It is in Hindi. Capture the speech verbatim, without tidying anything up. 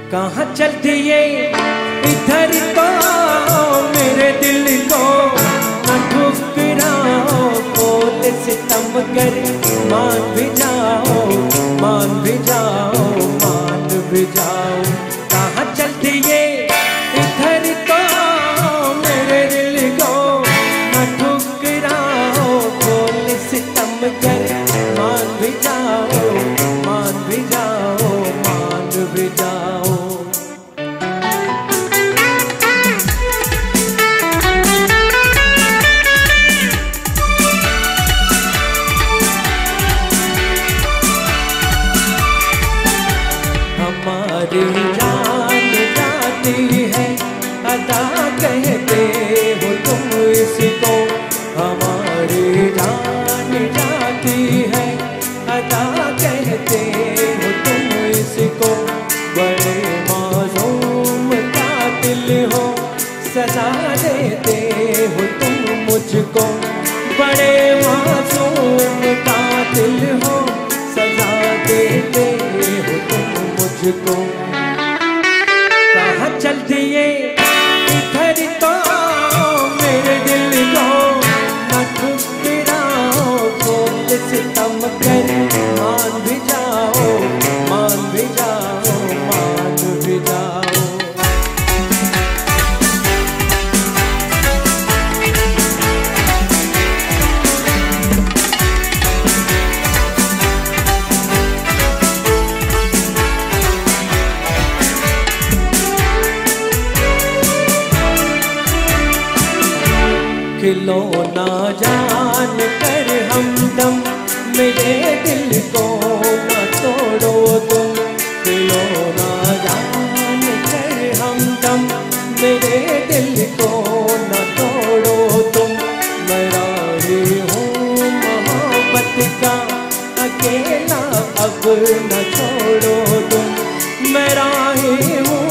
कहाँ चल दिए इधर तो मेरे दिल को न ठुकराओ, बोल सितम कर मान भी जाओ, मान भी जाओ, मान भी जाओ। कहाँ चल दिए इधर तो मेरे दिल को न ठुकराओ, बोल सितम कर मान भी जाओ, मान भी जाओ, मान भी जाओ। हमारी जान जाती है अदा कहते हो तुम इसको, हमारी जान जाती है अदा कहते हो तुम इसको। बड़े मासूम कातिल हो सजा देते हो तुम मुझको, बड़े मासूम कातिल हो सजा देते हो तुम मुझको। कहाँ चल दिए इधर तो मेरे दिल को न ठुकराओ, बोल सितम कर मान भी जाओ, मान भी जाओ, मान भी जाओ। खिलौना जान कर हमदम मेरे दिल को न तोड़ो तुम, खिलौना जान कर हमदम मेरे दिल को न तोड़ो तुम। मैं राही हूँ मोहब्बत का अकेला अब न छोड़ो तुम, मैं राही हूँ